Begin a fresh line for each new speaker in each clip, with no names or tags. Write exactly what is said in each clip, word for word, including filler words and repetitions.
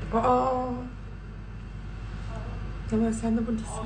Aa. Temel sen de buradasın.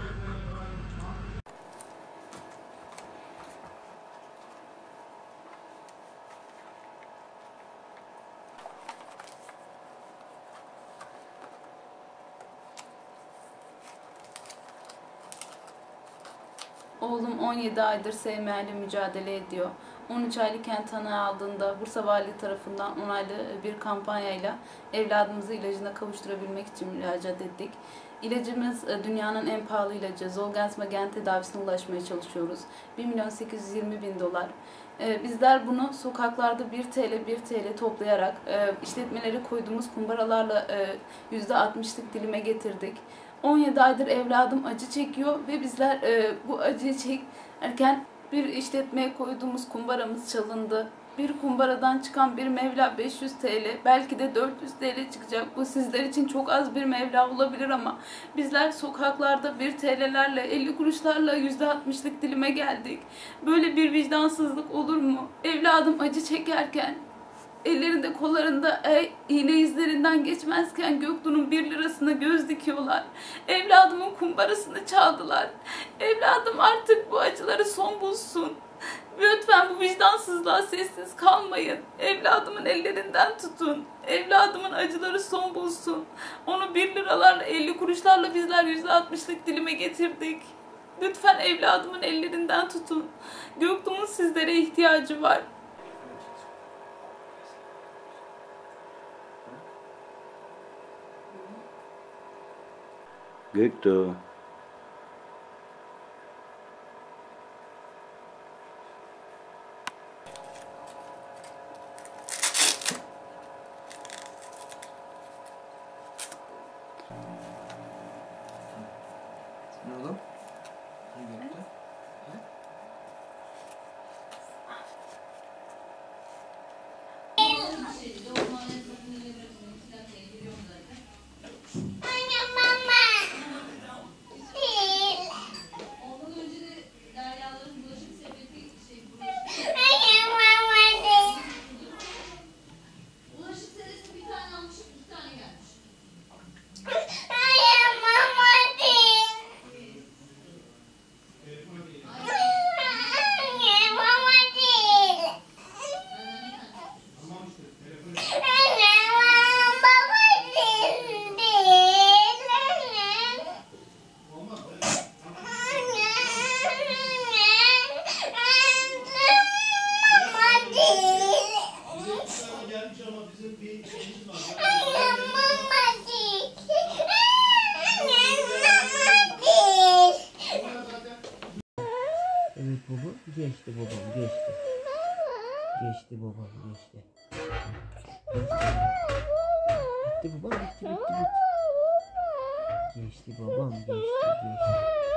Oğlum on yedi aydır sevmeyle mücadele ediyor. on üç aylıkken tanı aldığında Bursa Valiliği tarafından onaylı bir kampanyayla evladımızı ilacına kavuşturabilmek için müracaat ettik. İlacımız dünyanın en pahalı ilacı. Zolgensma gen tedavisine ulaşmaya çalışıyoruz. bir milyon sekiz yüz yirmi bin dolar. Bizler bunu sokaklarda bir TL bir TL toplayarak işletmelere koyduğumuz kumbaralarla yüzde altmışlık dilime getirdik. on yedi aydır evladım acı çekiyor ve bizler e, bu acıyı çekerken bir işletmeye koyduğumuz kumbaramız çalındı. Bir kumbaradan çıkan bir meblağ beş yüz TL, belki de dört yüz TL çıkacak. Bu sizler için çok az bir meblağ olabilir ama bizler sokaklarda bir T L'lerle, elli kuruşlarla yüzde altmışlık dilime geldik. Böyle bir vicdansızlık olur mu? Evladım acı çekerken, ellerinde kollarında e, iğne izlerinden geçmezken Göktuğ'un bir lirasına göz dikiyorlar. Evladımın kumbarasını çaldılar. Evladım artık bu acıları son bulsun. Lütfen bu vicdansızlığa sessiz kalmayın. Evladımın ellerinden tutun. Evladımın acıları son bulsun. Onu bir liralarla, elli kuruşlarla bizler yüzde altmışlık dilime getirdik. Lütfen evladımın ellerinden tutun. Göktuğ'un sizlere ihtiyacı var.
Göktuğ.
Ne oğlum? Ne Göktuğ?
Evet baba, geçti babam, geçti. Geçti babam, geçti. Geçti. Bitti babam, bitti, bitti, bitti. Geçti babam, geçti, geçti.